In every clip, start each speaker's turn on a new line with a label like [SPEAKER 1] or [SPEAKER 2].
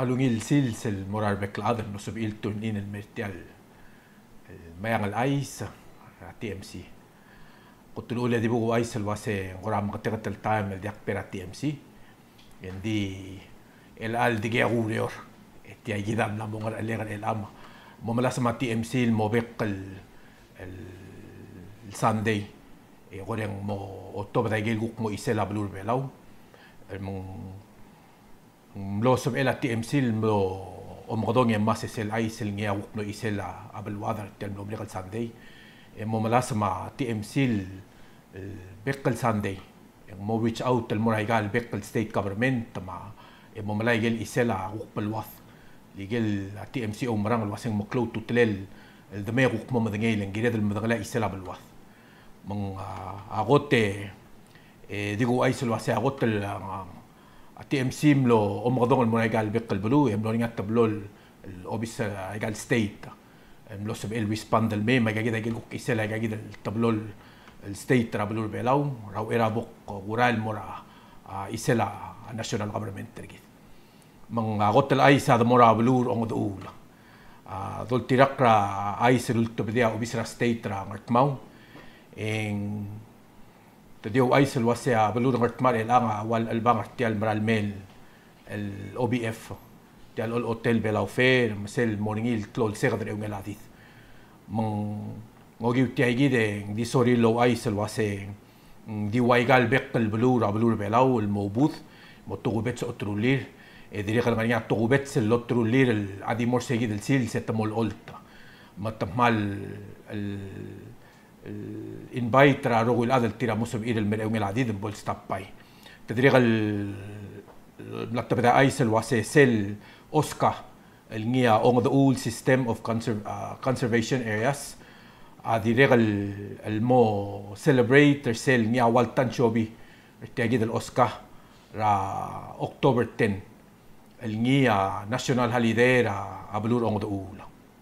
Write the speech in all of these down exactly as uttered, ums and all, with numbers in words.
[SPEAKER 1] malungil silsil morar bekladen no sub iltun in el mertial mayang al ais T M C qutulu di bugu ais el wase ngoram qatagat el time el yak per T M C yendi el al dige agurior eti agidam la mongar alegar el ama momala sama T M C el mobek el el Sunday e goreng mo october da gel guk mo isela blur belaw el mong mlo sob ela T M C mlo o mgodong ya mas sel ay sel ngia wuk no isela abel wadar tel mlo legal Sunday e mo malas ma T M C bekel Sunday mo reach out el moraigal bekel state government ma e mo malay gel isela wuk belwath ligel T M C o marang waseng mo cloud to tlel el deme wuk mo madangay lang gilad el madangala isela belwath mong agote e digo ay sel wase agote el T M C ملو أم غضون المنايقال بيقل بلو يملو نيات تبلو الأوبيس ايقال ستيت ملو سب إل ويسباند المي ما جاكيدا يجيل قوك إسيلا جاكيدا تبلو الستيت رابلو البيلاو راو إرا بوك ورال مورا إسيلا ناشونال غابرمنت ترجيد من غوت الأيس هذا مورا بلور أنغد أول دول تيراقرا أيس رولتو بديا أوبيس را ستيت را مرتماو إن تديو ايس الواسع بلود غرتمار الانغا والبانغ تيال مرال ميل الاو بي اف تيال الاوتيل بلاو فير مسل مورينيل تلول سيغدر اون الاديث من موجيو تيجي دي سوري لو ايس الواسع دي وايغال بيقل بلور بلور بلاو الموبوث متوغبت اوترولير دي ريغل غنيا توغبت لوترولير الادي مور سيجي دل سيل ستمول اولتا متمال الانفايت را روغ الادل تيرا موسم ايد المرئوم العديد بول ستاب باي تدريغ المكتب ايس الواسي سيل اوسكا النيا اون ذا اول سيستم اوف كونسرفيشن ارياس ادريغ المو سيلبريت سيل نيا والتان شوبي تاجيد الاوسكا را اكتوبر عشرة النيا ناشونال هاليدي را ابلور اون ذا اول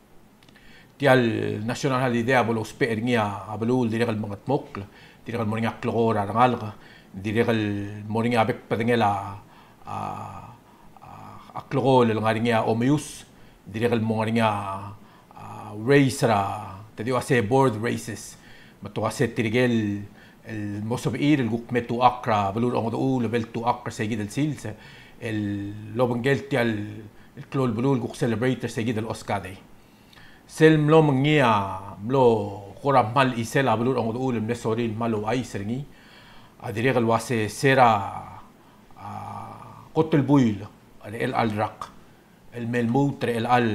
[SPEAKER 1] tial national holiday abolo sper ngia abolo diregal mga tmok diregal moringa klora rangalga diregal moringa bek padengela a a klorol ngarngia omius diregal moringa race ra tedio ase board races mato ase tirigel el mosob ir el guk metu akra abolo ongo u level tu akra seguid el sils el lobengel tial el klol bolo guk celebrate seguid el oscade sel mlo mengia mlo kora mal isela belur ang uul mle soril malo ay seringi adire gal wase sera qotel buil el al rak el melmutre el al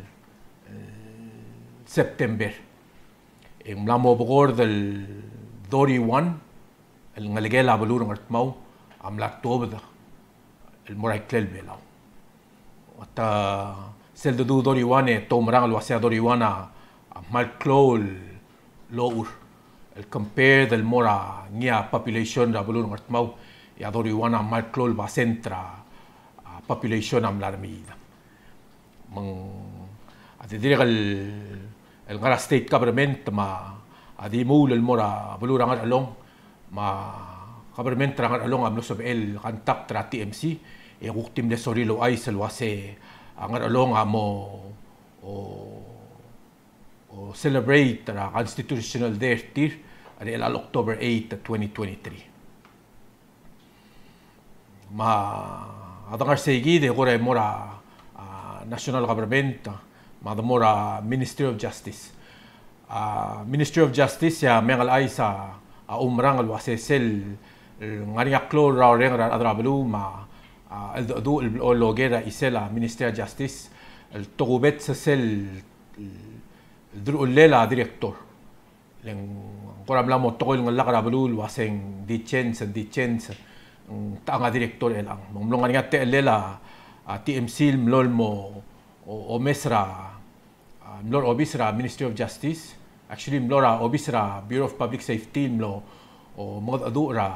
[SPEAKER 1] september en mlamo bogor del dori one el ngalegela belur ngartmau am la tobda el moray klel belaw ata sel do dori wane to marang alwasea dori wana mal klol lour el compare del mora nia population da bulur ngartmau ya dori wana mal klol ba centra population am larmida mang adi dire el el ngara state government ma adi mul el mora bulur ngar along ma government ngar along am losob el kantak tra T M C e guktim de sorilo ay selwase angar along amo o o celebrate the constitutional day tir ari el October eighth twenty twenty-three ma adangar segi de gore mora national government ma mora Ministry of Justice uh, Ministry of Justice ya mengal ay sa umrang al wasesel ngari klor ra reng ra adrablu ma el do el logera isela Ministry of Justice el togubet sel dru lela director len koram la mo togol ng lakara blul waseng dichens dichens tanga director elang mong nga te lela T M C mlol mo o mesra mlor obisra Ministry of Justice actually mlora obisra Bureau of Public Safety mlo o mod adura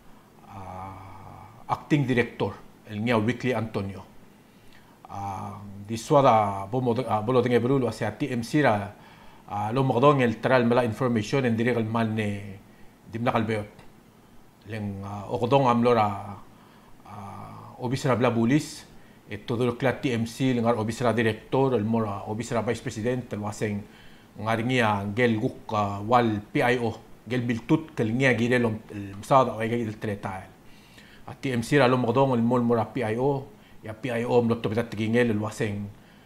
[SPEAKER 1] acting director el ngia weekly Antonio uh, di swada bomo uh, bolo dinge berulo asa T M C ra uh, lo magdong el tral mala information en direct mal ne dimna kalbeot leng uh, okdong amlora uh, obisra bla bulis ito do kla T M C ngar obisra director el mora obisra vice president el waseng ngar ngia gel guk wal P I O gel biltut kel ngia girelom msada ay gel treta a T M C ra lo modong el mol mora P I O ya P I O mlotto betat tingel el waseng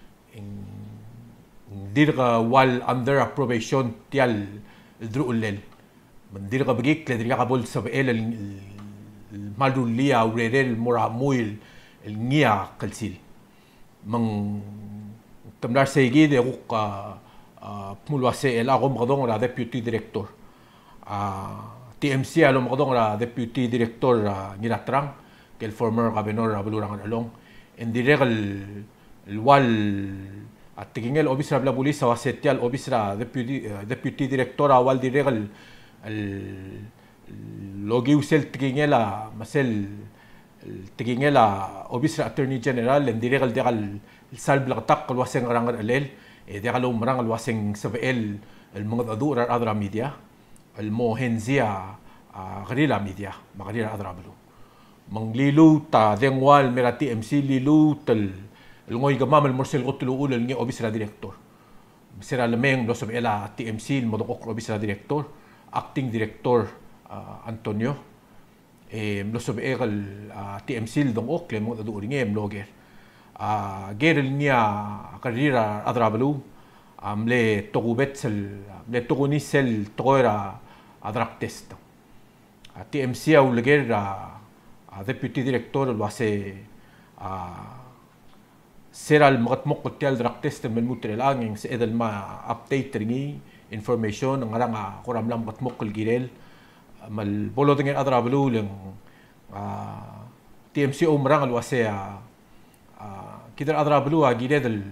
[SPEAKER 1] dirga wal under approbation tial الدرؤلل من دير غبجيك لدرجة قبول سبقيل المالولية وريريل المرامويل النيا قلسيل من تملار سيجي ده وق بمول وسائل أقوم غضون را ديبيوتي ديريكتور تي ام سي ألوم غضون را ديبيوتي ديريكتور نيرا تران كال فورمر غابينور رابلو ران ألون إن ديريغ الوال التكينيل أوبيسرا بلا بوليسا وسيتيال أوبيسرا ديبيوتي ديريكتورا وال ديريغ اللوجي وسيل تكينيلا مسل التكينيلا أوبيسرا أتورني جنرال إن ديريغ ديغ السالب لغتاق الواسين غرانغ الأليل ديغ الأمران الواسين سبقيل المغضادو رار أدرا ميديا المو هنزيا غريلا ميديا ما غريلا أدرا بلو من ليلو تا دينوال ميرا تي ام سي ليلو تل الغوي جمام المرسل قلت له اول الني اوبيسرا ديريكتور بسرا لمين لو سب الى تي ام سي المدقوق اوبيسرا ديريكتور اكتنج ديريكتور انطونيو ام لو سب ال تي ام سي دون اوك لمو دو ريني ملوجر غير النيا كاريرا ادرابلو ام لي توغوبتسل لي توغونيسل توغرا ادراك تيست تي ام سي او لغير ديبيوتي ديريكتور الواسي سيرا المغت مقل تيال دراك تيست من الموتر الان سيدا ما ابديت ريني انفورميشن نغرا قرام لام مغت مقل جيريل مال بولو دنجر ادرا بلو لن تي ام سي او مران الواسي كيدر ادرا بلو جيريد ال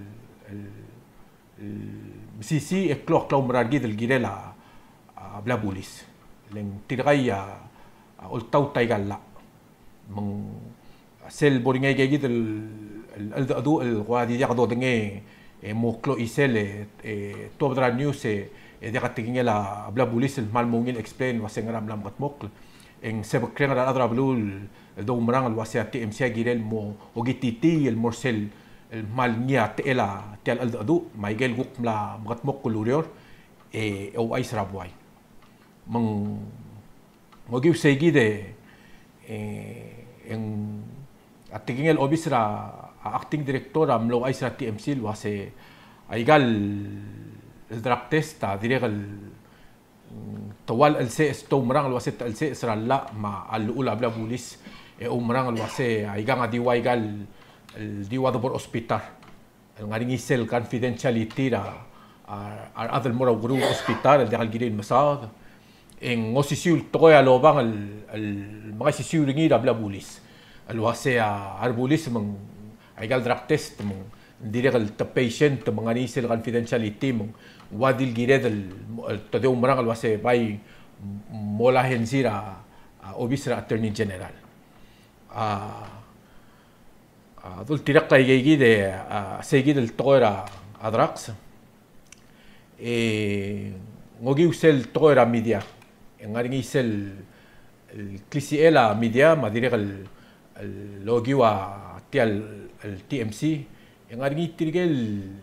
[SPEAKER 1] سي سي اكلوك لو مرار جيد الجيريل بلا بوليس لن تلغي قلتو تايغال لا من سيل بورينجي جيد الادو الغادي ياخذوا دنجي موكلو يسال توبدرا نيوس دي قاتينيا لا بلا بوليس المال مونين اكسبلين واسنغرام لام قتموك ان سبكرين على ادرا بلو دو مران الواسيا تي ام سي جيرل مو اوغيتي تي المرسل المال نيا تيلا تيال الادو ما يجل غوك لا قتموك لوريور او اي سرابواي من موجيو سيجي ده ان اتينيا الاوبيسرا acting director amlo ay sa T M C wase aygal الدراك تيست ديريغ طوال السي تو مران الواسط السي اسرا لا مع الاولى بلا بوليس او مران الواسي ايغان دي وايغال دي وادبور اوسبيتال غاريني سيل كونفيدنشاليتي را ار اذر مورا غرو اوسبيتال ديال جيرين مساد ان اوسيسيول تويا لوبان المغاسيسيول ريني بلا بوليس الواسي ار بوليس من ايغال دراك تيست من ديريغ البيشنت من غاني سيل كونفيدنشاليتي من وادي الجيراد التداول مرang الواسي باي مولا هنزيرا اوبيسرا اترني جنرال دول تيرقا يجي ده سيجي التويرا ادراكس اي غوغي سيل تويرا ميديا غاري سيل الكليسيلا ميديا ما ديريغ اللوغيوا تيال التي ام سي غاري تيرجل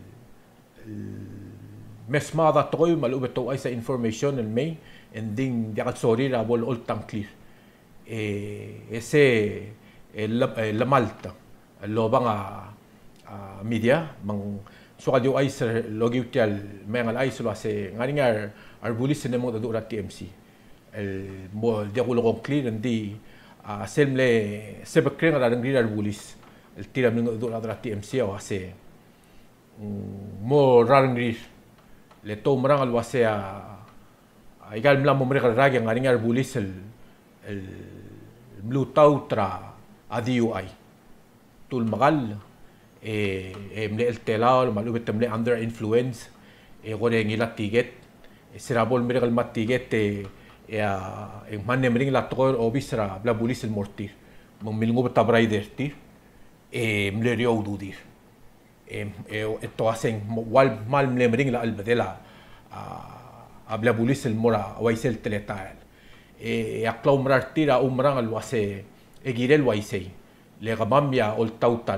[SPEAKER 1] mesma da toy malu beto ay sa information el may ending dia sorry ra bol all time clear e ese la malta lo banga media mang so kadio ay sa logi tial mengal ay so ase ngani ngar arbulis ne mo da dura T M C el mo dia ko lo clear endi semle sebekren ra ngri arbulis el tira ng dura T M C o ase mo rangri le to marang alwasea igal mla momre ragi ngani arbulis el el blue tautra adiu ay tul magal e emle el telal malu betemle under influence e gore ngila tiget e serabol mire el matiget e e manne mring la tor obisra bla bulis el mortir mon milngo tabraider tir e mle rio udir esto hacen wal mal mlemring la albedela habla bulis el mora waisel teletal e aklau mrar tira umrang alwase egirel waisei le gamambia ol tautala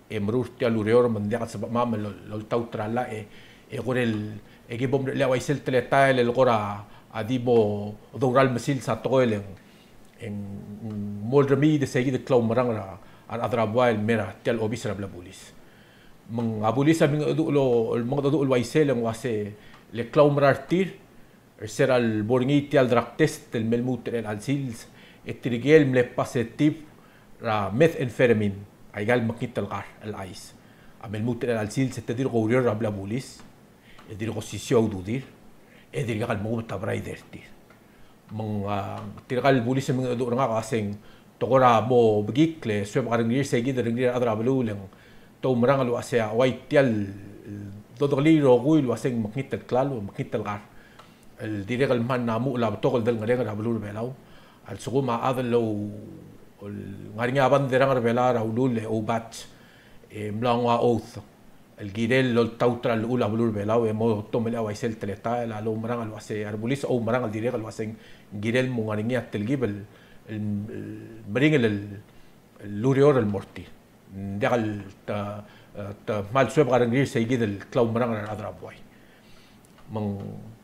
[SPEAKER 1] e merur tia lurior mendiak sebab mam lo tau trala e e gorel e gibom le wa isel teleta le gora adibo doural mesil sa toel en moldrami de segi de clau marang ra an adrabwa el mera tel obis rabla bulis meng abulis sa ming du lo meng du lo isel en wase le clau marartir ser al borngi tel drug test el melmut el alsils etrigel mle positif ra methamphetamine ay gal makita alqar alais amel mut el alsils tedir gowrir rabla bulis edir gosisyo dudir edir gal mo tabray dertir mong tirgal bulis meng du nga kaseng tokora bo bigikle sweb garngir segi derngir adra bululeng to marang lo asya way tial dodoli ro guil waseng makita klalo makita alqar el dirgal man namu la tokol del ngare rabulul belaw al suguma adal lo ngarinya bandera ngarbela raulul o batch e mlangwa oath el girel lo tautra el ula bulul belaw e mo tomel awa isel teleta la lo marang al wase arbulis o marang al dirgal waseng girel mo ngarinya telgibel el mering el lurior el morti dagal ta ta mal sweb garangir segid el clau marang al adrabway mang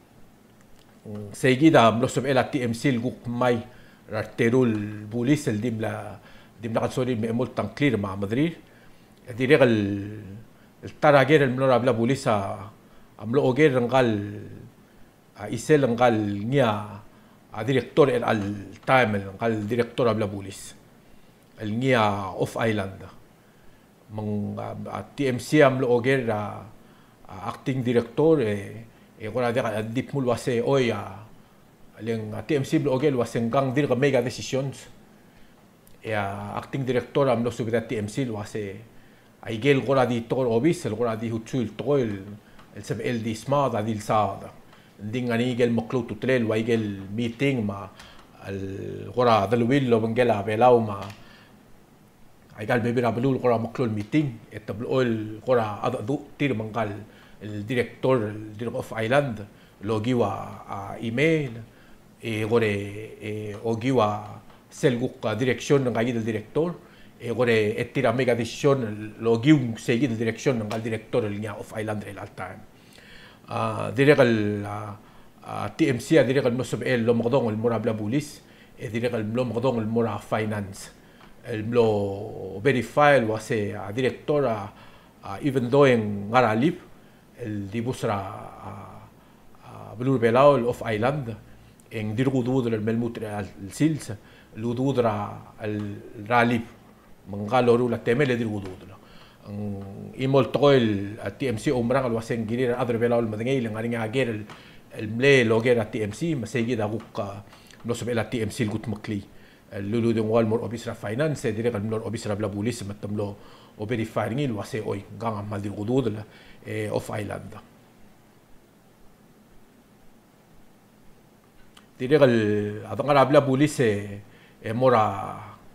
[SPEAKER 1] segida mlosop el T M C el guk mai rarterul bulis el dimla dimla kasori me mol tan clear ma madrid direk el el tarager el mlora bla bulisa amlo oger ngal isel ngal nia a director el al time ngal director bla bulis el nia off island mang T M C amlo oger acting director e e gora de dip mul wase oya leng T M C blogel waseng gang dir mega decisions e acting director am lo subida T M C wase ay gel gora di tor obis el gora di hutul tol el seb el di smad adil saada dingani gel maklu tutlel wa gel meeting ma el gora del willo bengela belaw ma ay gal bebira blul gora maklu meeting et tablo gora adu tir mangal el director el director of island logiwa email e gore e ogiwa selguk direction ng gayid el director e gore etira mega decision logiw segid el direction ng al director el nya of island el time ah direct el T M C direct el mosob el lo magdong el morabla bulis e direct el lo magdong el mora finance el lo verify el wase director even though en ngaralip el dibusra blur belao of island en dirgudud el melmut el sils lududra el ralip mangaloru la temel dirgudud imol toel T M C umrang al wasen girir adre belao el madengay lang aringa ager el el mle loger T M C masegi da gukka no sobela T M C gut makli lulu de wal mor obisra finance direk al mor obisra bla bulis matamlo o verifying il wase oy gang mal dirgudud la of island direk al adang bla bulis e mora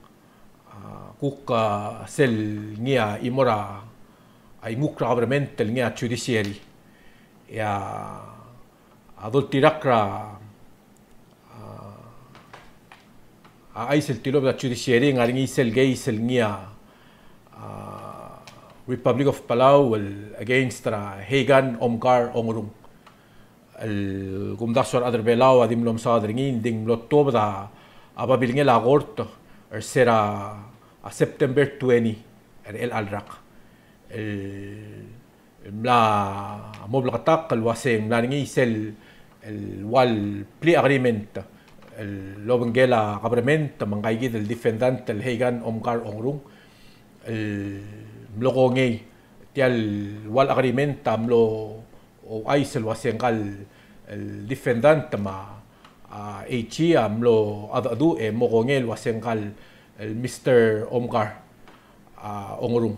[SPEAKER 1] kukka sel nia imora ay mukra government el nia judiciary ya adol tirakra ay sel tilo la judiciary ngaring isel gay sel nia Republic of Palau against Hagan Omgar Ongrung el gumdasor adr Belau adim lom sa adringin ding lotto da ababil ngel agort er sera a September twentieth er el alrak el mla moblaqatak el wasem laringi sel el wal plea agreement el lobengela government mangaygid el defendant el Hagan Omgar Ongrung el mlogongay tial wal agreement tamlo o aisel wasengal el defendant ma H amlo adadu e mogongel wasengal el Mister Omgar Ongrung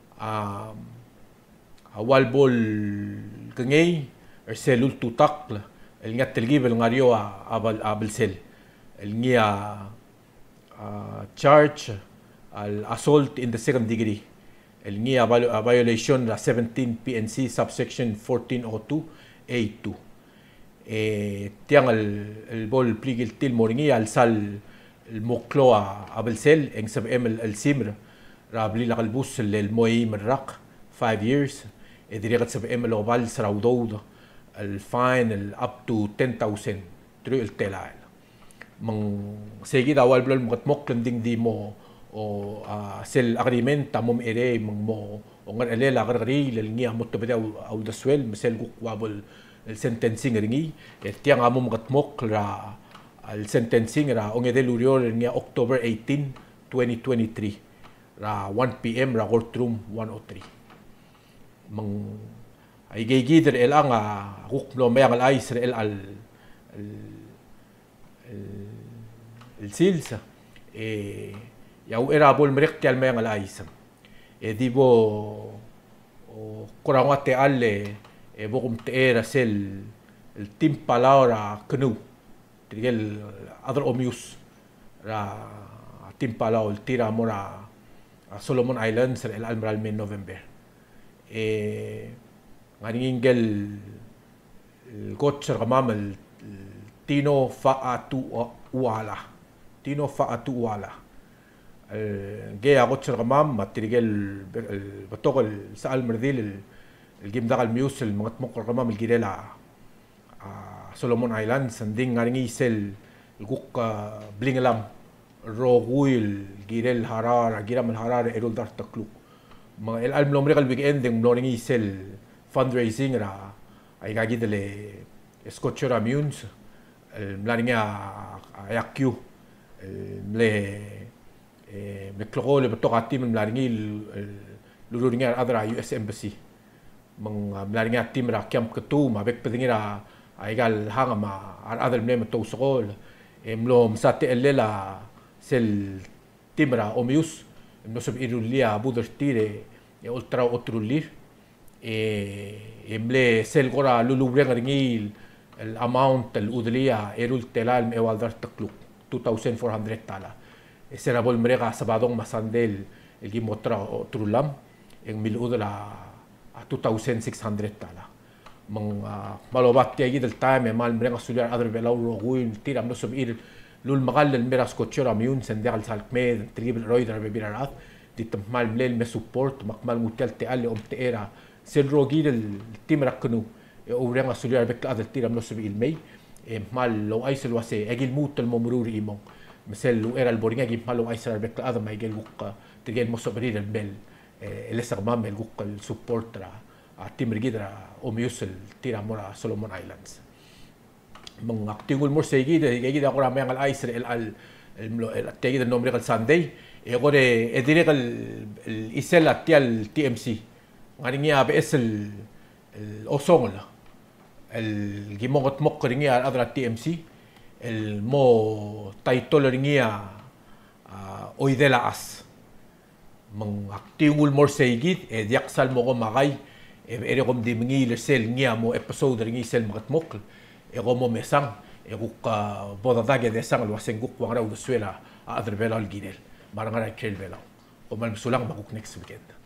[SPEAKER 1] awal bol kengay er selul tutak el ngat telgibel ngario abal abelsel el ngia charge al assault in the second degree el nia violation la seventeen P N C subsection fourteen oh two A two eh tiang el el bol pligil til moringi al sal el moklo a abelsel en sab el el simr رابلي لغلبوس الموي مرق five years ادريغت سب ام لوبال سراودود الفاين الاب تو ten thousand تري التلال من سيجي اول بلل مقتمق دين دي مو او سيل اغريمنت تامم اري من مو ونغر الي لا غرغري للنيا متبدا او دسويل مسل قوابل السنتنسينغ ريني تيان امم مقتمق را السنتنسينغ را اونغي دي لوريول نيا اكتوبر eighteen twenty twenty-three را one p m را courtroom one oh three mang ay gaygider el ang huk no mayang al Israel al el silsa e yaw erabol merek al mayang al Isam e dibo kurangate alle e bokum teera sel el tim palabra knu tigel other omius ra tim palao el tira mora Solomon Islands el almral men November eh ngaringel gotcher gamam el tino faatu wala tino faatu wala el gea gotcher gamam matrigel batogel sal merdil el gim dagal mius el matmok gamam el girela Solomon Islands sanding ngaringi sel guk blingelam roguil girel harara giram el harara erul dar takluk mga el alm lomre kal weekend ng morning sel fundraising ra ay gagi dele escochera munes el mlaringa ayakyu le me klogole betokati men mlaringi luluringa adra U S embassy mang mlaringa tim ra camp ketu ma bek pedingira ay gal hanga ma adal mne to sokol emlom sate elela sel timra omius no sob irulia budertire e ultra otrulir e emble sel gora lulubreng ringil el amount el udlia erul telal me waldar takluk two thousand four hundred tala e serabol mrega sabadong masandel el gimotra otrulam en mil udla a two thousand six hundred tala mang malobat tiagi del time mal mrega suliar adr belau roguin tiram no sob ir lul magal el meras cochera miun sender al salkmed triple roider bebirat dit mal mlel me support makmal mutel te alle om teera sel rogil el timra knu o renga suliar bek adel tiram no sob il mei e mal lo aisel wase egil mut el momruri imong mesel lu era el boringa gi mal lo aisel bek adel ma egel guk tigel mo sobrir el bel el esarmam el guk el support ra a timri gidra o miusel tiram mora Solomon Islands mang aktingul mo segi de gigi da kora mayang al Israel al el tegi de nombre al Sunday e gore e dire al isel atial T M C ngaringia be es el osong el gimongot mok ringia adra T M C el mo title ringia oidela as mang aktingul mo segi e diaksal mo ko magay e ere kom di mingi le sel ngia mo episode ringi sel magat mok e como mesang e guk boda dage de sang lo asen guk wangra u suela a adre vela al gidel marangara kel vela o mal sulang maguk next weekend